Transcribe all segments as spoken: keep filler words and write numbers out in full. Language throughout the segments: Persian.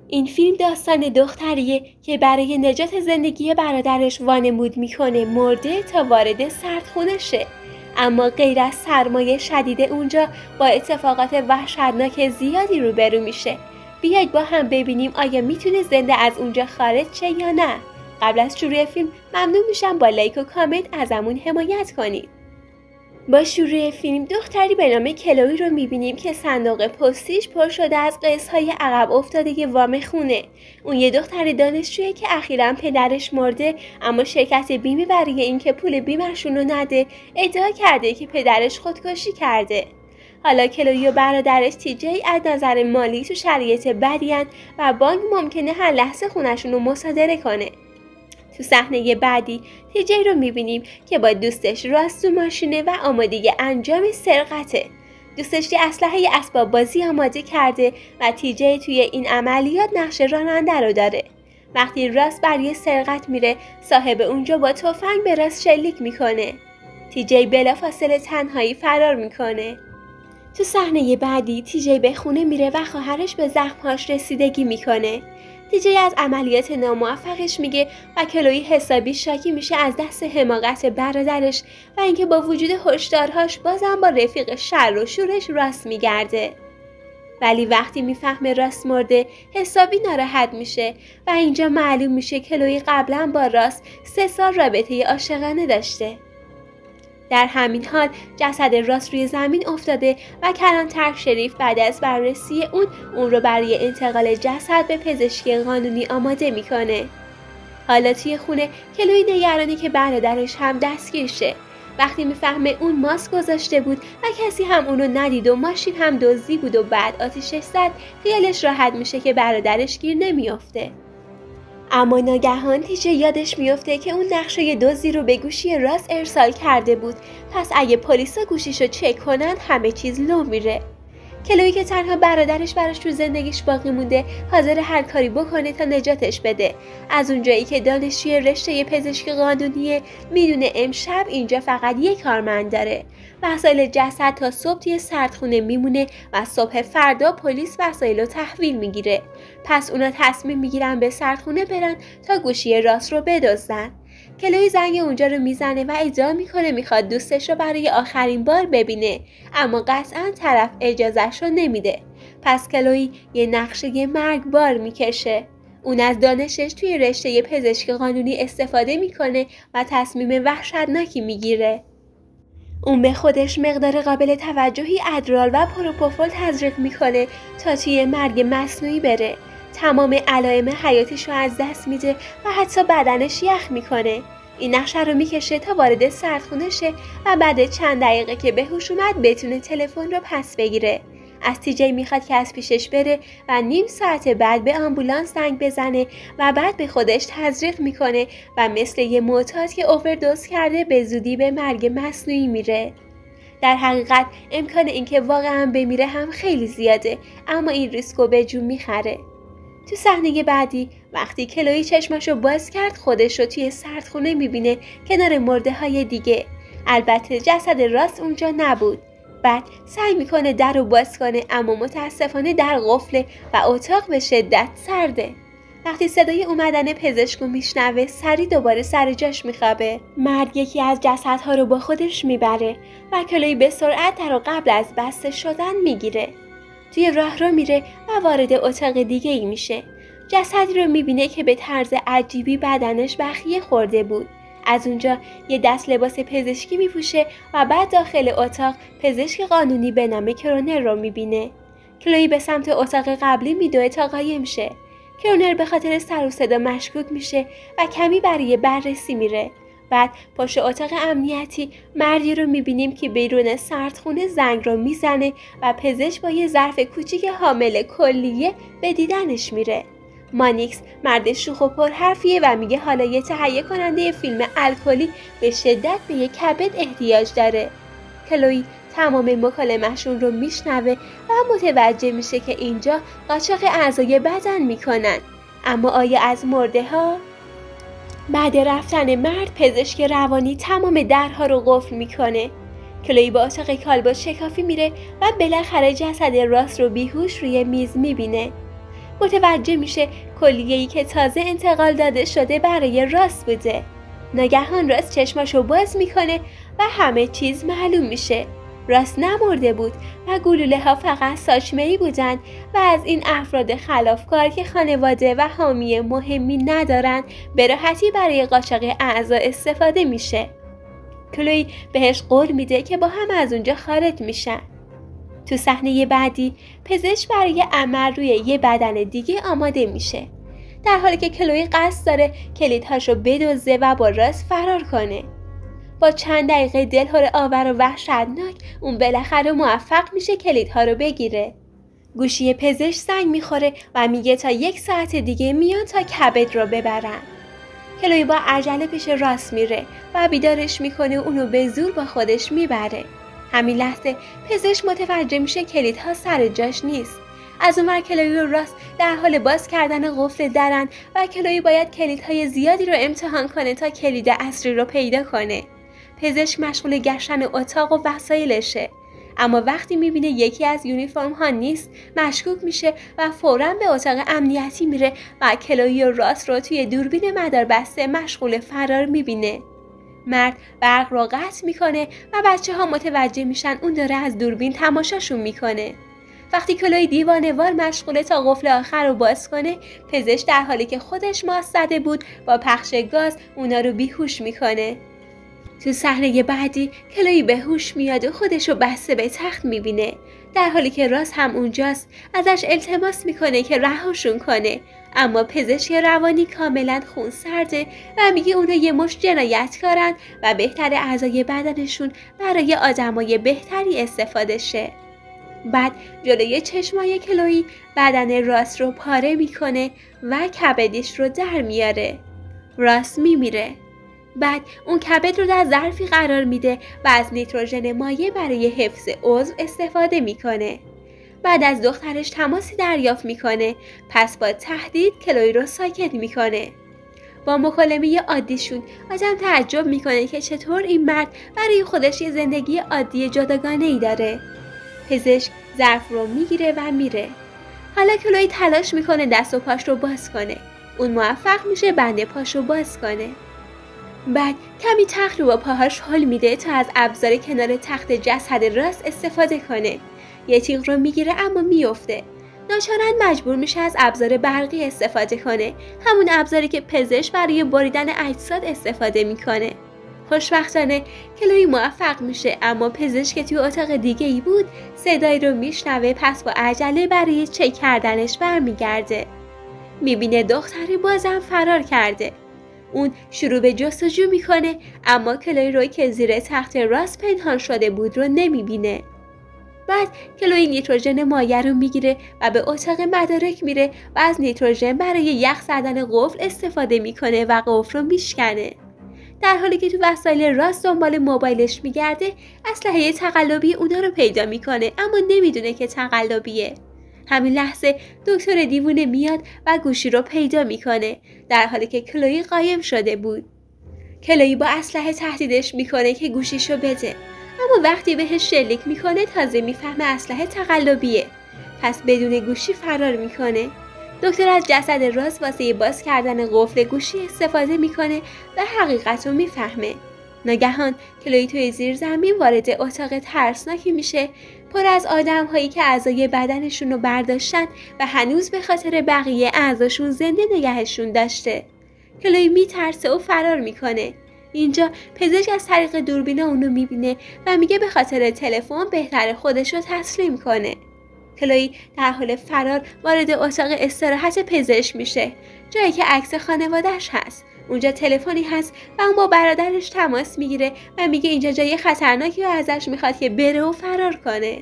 این فیلم داستان دختریه که برای نجات زندگی برادرش وانمود میکنه مرده تا وارد سردخونه شه. اما غیر از سرمایه شدید اونجا با اتفاقات وحشتناک زیادی روبرو میشه. بیایید با هم ببینیم آیا میتونه زنده از اونجا خارج شه یا نه. قبل از شروع فیلم ممنون میشم با لایک و کامنت ازمون حمایت کنید. با شروع فیلم دختری به نام کلوی رو میبینیم که صندوق پستیش پر شده از قسط‌های عقب افتاده وام خونه. اون یه دختر دانشجویی که اخیراً پدرش مرده، اما شرکت بیمه برای اینکه پول بیمه‌شون رو نده ادعا کرده که پدرش خودکشی کرده. حالا کلوی و برادرش تیجی از نظر مالی تو شرایط بدی‌اند و بانک ممکنه هر لحظه خونه‌شون رو مصادره کنه. تو صحنه بعدی تیجی رو میبینیم که با دوستش راست تو ماشینه و آماده انجام سرقته. دوستش یه اسلحه اسباب بازی آماده کرده و تیجی توی این عملیات نقش راننده رو داره. وقتی راست برای سرقت میره، صاحب اونجا با تفنگ به راست شلیک میکنه. تیجی بلافاصله تنهایی فرار میکنه. تو صحنه بعدی تیجی به خونه میره و خواهرش به زخمهاش رسیدگی میکنه. تیجی از عملیات ناموفقش میگه و کلوی حسابی شاکی میشه از دست حماقت برادرش و اینکه با وجود هشدارهاش بازم با رفیق شر و شورش راست میگرده. ولی وقتی میفهمه راست مرده حسابی ناراحت میشه و اینجا معلوم میشه کلوی قبلا با راست سه سال رابطه عاشقانه داشته. در همین حال جسد راست روی زمین افتاده و کلانتر شریف بعد از بررسی اون اون رو برای انتقال جسد به پزشکی قانونی آماده میکنه. حالا توی خونه کلوی نگرانی که برادرش هم دستگیر شه. وقتی میفهمه اون ماسک گذاشته بود و کسی هم اونو ندید و ماشین هم دزدی بود و بعد آتیشش زد، خیالش راحت میشه که برادرش گیر نمیافته. اما ناگهان تیجی یادش میفته که اون نقشه دزدی رو به گوشی راست ارسال کرده بود، پس اگه پلیسا گوشیشو چک کنن همه چیز لو میره. کلوی که تنها برادرش براش تو زندگیش باقی مونده حاضر هر کاری بکنه تا نجاتش بده. از اونجایی که دانشجوی رشته پزشکی قانونیه میدونه امشب اینجا فقط یک کارمند داره. وسایل جسد تا صبح توی سردخونه میمونه و صبح فردا پلیس وسایل رو تحویل میگیره. پس اونا تصمیم میگیرن به سردخونه برن تا گوشی راست رو بدزدن. کلوی زنگ اونجا رو میزنه و ادعا میکنه میخواد دوستش رو برای آخرین بار ببینه، اما قطعا طرف اجازهش رو نمیده. پس کلوی یه نقشه مرگبار میکشه. اون از دانشش توی رشته پزشکی قانونی استفاده میکنه و تصمیم وحشتناکی میگیره. اون به خودش مقدار قابل توجهی ادرال و پروپوفول تزریق میکنه تا توی مرگ مصنوعی بره. تمام علائم حیاتیش رو از دست میده و حتی بدنش یخ میکنه. این نقشه رو میکشه تا وارد سردخونه شه و بعد چند دقیقه که به هوش اومد بتونه تلفن رو پس بگیره. از تیجی میخواد که از پیشش بره و نیم ساعت بعد به آمبولانس زنگ بزنه و بعد به خودش تزریق میکنه و مثل یه معتاد که اووردوز کرده به زودی به مرگ مصنوعی میره. در حقیقت امکان اینکه واقعا بمیره هم خیلی زیاده، اما این ریسکو به جون میخره. تو صحنه بعدی وقتی کلوی چشماشو باز کرد خودش رو توی سردخونه میبینه کنار مرده های دیگه. البته جسد راست اونجا نبود. بعد سعی میکنه در رو باز کنه اما متاسفانه در قفله و اتاق به شدت سرده. وقتی صدای اومدن پزشکو میشنوه سری دوباره سر جاش میخوابه. مرد یکی از جسدها رو با خودش میبره و کلوی به سرعت در رو قبل از بسته شدن میگیره. توی راه رو میره و وارد اتاق دیگه ای میشه. جسدی رو میبینه که به طرز عجیبی بدنش بخیه خورده بود. از اونجا یه دست لباس پزشکی میپوشه و بعد داخل اتاق پزشک قانونی به نام کرونر رو میبینه. کلوی به سمت اتاق قبلی میدوه تا قایم شه. کرونر به خاطر سر و صدا مشکوک میشه و کمی برای بررسی میره. بعد پشت اتاق امنیتی مردی رو میبینیم که بیرون سردخونه زنگ رو میزنه و پزشک با یه ظرف کوچیک حامل کلیه به دیدنش میره. مانیکس مرد شوخ و پرحرفیه و میگه حالا یه تهیه کننده فیلم الکلی به شدت به یه کبد احتیاج داره. کلوی تمام مکالمه‌شون رو میشنوه و متوجه میشه که اینجا قاچاق اعضای بدن میکنن. اما آیا از مرده ها؟ بعد رفتن مرد پزشک روانی تمام درها رو قفل میکنه. کلوی با اتاق کالبد شکافی میره و بالاخره جسد راست رو بیهوش روی میز میبینه. متوجه میشه کلیه‌ای که تازه انتقال داده شده برای راس بوده. ناگهان راس چشماشو باز میکنه و همه چیز معلوم میشه. راس نمرده بود و گلوله ها فقط ساچمه‌ای بودن و از این افراد خلافکار که خانواده و حامی مهمی ندارن به راحتی برای قاچاق اعضا استفاده میشه. کلوی بهش قول میده که با هم از اونجا خارج میشن. تو صحنه بعدی پزشک برای عمل روی یه بدن دیگه آماده میشه، در حالی که کلوی قصد داره کلیدهاشو بدزده و با راس فرار کنه. با چند دقیقه دلهره آور و وحشتناک اون بالاخره موفق میشه کلیدها رو بگیره. گوشی پزشک زنگ میخوره و میگه تا یک ساعت دیگه میان تا کبد رو ببرن. کلوی با عجله پیش راس میره و بیدارش میکنه و اونو به زور با خودش میبره. همین لحظه پزشک متوجه میشه کلیدها سر جاش نیست. از اونور کلوی و راس در حال باز کردن قفل درن و کلوی باید کلیدهای زیادی رو امتحان کنه تا کلید اصلی رو پیدا کنه. پزشک مشغول گشتن اتاق و وسایلشه، اما وقتی میبینه یکی از یونیفرم ها نیست مشکوک میشه و فوراً به اتاق امنیتی میره و کلوی و راس رو توی دوربین مداربسته مشغول فرار میبینه. مرد برق رو قطع میکنه و بچه ها متوجه میشن اون داره از دوربین تماشاشون میکنه. وقتی کلوی دیوانه‌وار مشغوله تا قفل آخر رو باز کنه، پزشک در حالی که خودش ماست زده بود با پخش گاز اونا رو بیهوش میکنه. تو صحنه بعدی کلوی به هوش میاد و خودش رو بسته به تخت میبینه، در حالی که راس هم اونجاست. ازش التماس میکنه که رهاشون کنه، اما پزشک روانی کاملا خونسرده و میگه اونا یه مشت جنایتکارن و بهتر اعضای بدنشون برای آدمای بهتری استفاده شه. بعد جلوی چشمای کلوی بدن راس رو پاره میکنه و کبدش رو در میاره. راس میمیره. بعد اون کبد رو در ظرفی قرار میده و از نیتروژن مایع برای حفظ عضو استفاده میکنه. بعد از دخترش تماسی دریافت میکنه، پس با تهدید کلوی رو ساکت میکنه. با مکالمه عادیشون آدم تعجب میکنه که چطور این مرد برای خودش یه زندگی عادی جداگانه ای داره. پزشک ظرف رو میگیره و میره. حالا کلوی تلاش میکنه دست و پاش رو باز کنه. اون موفق میشه بند پاش رو باز کنه. بعد کمی تخت رو با پاهاش حل میده تا از ابزار کنار تخت جسد راست استفاده کنه. یه تیغ رو میگیره اما میفته. ناچارن مجبور میشه از ابزار برقی استفاده کنه، همون ابزاری که پزشک برای بریدن اجساد استفاده میکنه. خوشبختانه کلوی موفق میشه، اما پزشک که توی اتاق دیگه ای بود صدایی رو میشنوه، پس با عجله برای چک کردنش برمیگرده. میبینه دختری بازم فرار کرده. اون شروع به جستجو میکنه، اما کلوی رو که زیر تخت راست پنهان شده بود رو نمیبینه. بعد کلوی نیتروژن مایع رو میگیره و به اتاق مدارک میره و از نیتروژن برای یخ زدن قفل استفاده میکنه و قفل رو میشکنه. در حالی که تو وسایل راست دنبال موبایلش میگرده، اسلحه تقلبی اونا رو پیدا میکنه، اما نمیدونه که تقلبیه. همین لحظه دکتر دیوونه میاد و گوشی رو پیدا میکنه، در حالی که کلوی قایم شده بود. کلوی با اسلحه تهدیدش میکنه که گوشیشو بده، اما وقتی بهش شلیک میکنه تازه میفهمه اسلحه تقلبیه، پس بدون گوشی فرار میکنه. دکتر از جسد راست واسه باز کردن قفل گوشی استفاده میکنه و حقیقت رو میفهمه. ناگهان کلوی توی زیر زمین وارد اتاق ترسناکی میشه، پر از آدم هایی که اعضای بدنشون رو برداشتن و هنوز به خاطر بقیه اعضاشون زنده نگهشون داشته. کلوی میترسه و فرار میکنه. اینجا پزشک از طریق دوربین اونو میبینه و میگه به خاطر تلفن بهتر خودش رو تسلیم کنه. کلوی در حال فرار وارد اتاق استراحت پزشک میشه، جایی که عکس خانواده‌اش هست. اونجا تلفنی هست و اون با برادرش تماس میگیره و میگه اینجا جای خطرناکی و ازش میخواد که بره و فرار کنه.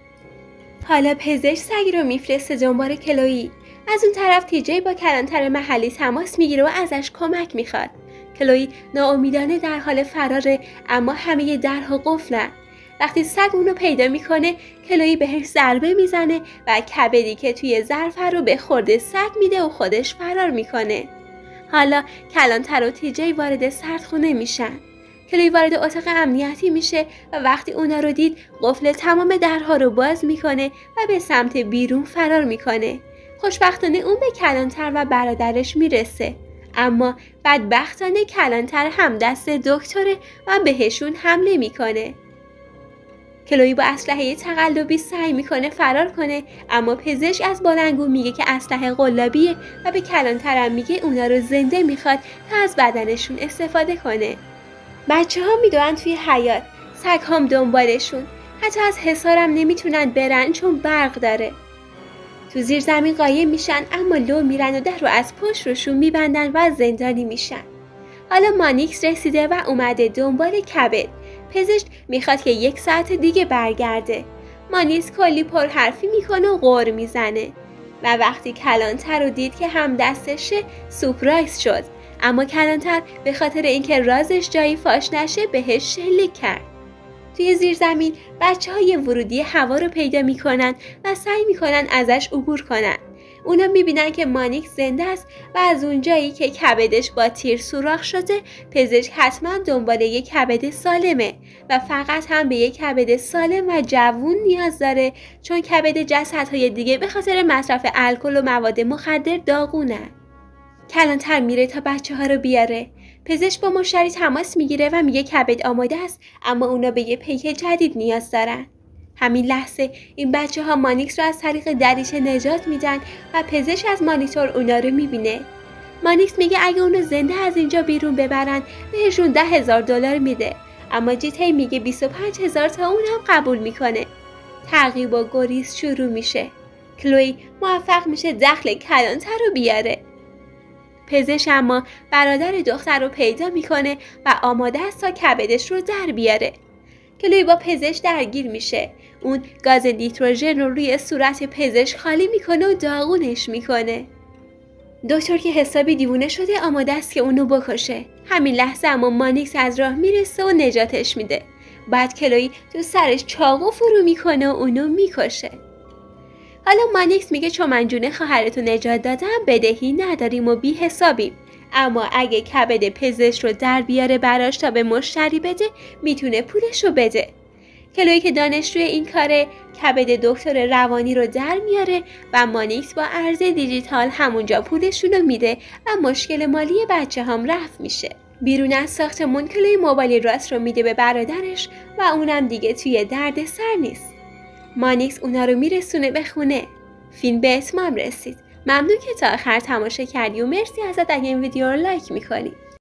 حالا پزشک سگی رو میفرسته دنبال کلوی. از اون طرف تیجی با کلانتر محلی تماس میگیره و ازش کمک میخواد. کلوی ناامیدانه در حال فراره، اما همه درها قفلن. وقتی سگ اونو پیدا میکنه، کلوی بهش ضربه میزنه و کبدی که توی ظرف رو به خورد سگ میده و خودش فرار میکنه. حالا کلانتر و تیجی وارد سردخونه میشن. کلوی وارد اتاق امنیتی میشه و وقتی اونا رو دید قفل تمام درها رو باز میکنه و به سمت بیرون فرار میکنه. خوشبختانه اون به کلانتر و برادرش میرسه، اما بدبختانه کلانتر هم دست دکتره و بهشون حمله میکنه. کلوی با اسلحه تقلبی سعی میکنه فرار کنه، اما پزشک از بلندگو میگه که اسلحه قلابیه و به کلانتر هم میگه اونا رو زنده میخواد تا از بدنشون استفاده کنه. بچه ها میدونن توی حیاط، سگ هم دنبالشون، حتی از حصارم نمیتونن برن چون برق داره. تو زیر زمین قایم میشن اما لو میرن و در رو از پشت روشون میبندن و زندانی میشن. حالا مانیکس رسیده و اومده دنبال کبد. پزشک میخواد که یک ساعت دیگه برگرده. مانیکس کلی پرحرفی میکنه و غر میزنه و وقتی کلانتر رو دید که هم دستشه سورپرایز شد، اما کلانتر به خاطر اینکه رازش جایی فاش نشه بهش شلیک کرد. توی زیر زمین بچه های ورودی هوا رو پیدا میکنن و سعی میکنن ازش عبور کنن. اونا میبینن که مانیکس زنده است و از اونجایی که کبدش با تیر سوراخ شده، پزشک حتما دنبال یک کبد سالمه و فقط هم به یک کبد سالم و جوون نیاز داره، چون کبد جسدهای دیگه به خاطر مصرف الکل و مواد مخدر داغونه. کلانتر میره تا بچه ها رو بیاره. پزشک با مشتری تماس میگیره و میگه کبد آماده است، اما اونا به یه پیک جدید نیاز دارن. همین لحظه این بچه ها مانیکس رو از طریق دریچه نجات میدن و پزشک از مانیتور اونا رو میبینه. مانیکس میگه اگه اونو زنده از اینجا بیرون ببرن بهشون ده هزار دلار میده، اما جیتی میگه بیست و پنج هزار تا اونم قبول میکنه. تعقیب و گریز شروع میشه. کلوی موفق میشه دخل کلانتر رو بیاره. پزشک اما برادر دختر رو پیدا میکنه و آماده است تا کبدش رو در بیاره. کلوی با پزشک درگیر میشه. اون گاز نیتروژن رو روی صورت پزشک خالی میکنه و داغونش میکنه. دکتر که حسابی دیوونه شده آماده است که اونو بکشه. همین لحظه اما مانیکس از راه میرسه و نجاتش میده. بعد کلوی تو سرش چاقو فرو میکنه و اونو میکشه. حالا مانیکس میگه چون من جون خواهرتو نجات دادم بدهی نداریم و بی حسابیم، اما اگه کبد پزشک رو در بیاره براش تا به مشتری بده میتونه پولش رو بده. کلوی که دانشجوی این کاره کبد دکتر روانی رو در میاره و مانیکس با ارز دیجیتال همونجا پولشون رو میده و مشکل مالی بچه هم رفع میشه. بیرون از ساختمون کلوی موبایل راست رو میده به برادرش و اونم دیگه توی درد سر نیست. مانیکس اونا رو میرسونه به خونه. فیلم به اتمام رسید. ممنون که تا آخر تماشا کردی و مرسی ازت اگه این ویدیو رو لایک میکنی.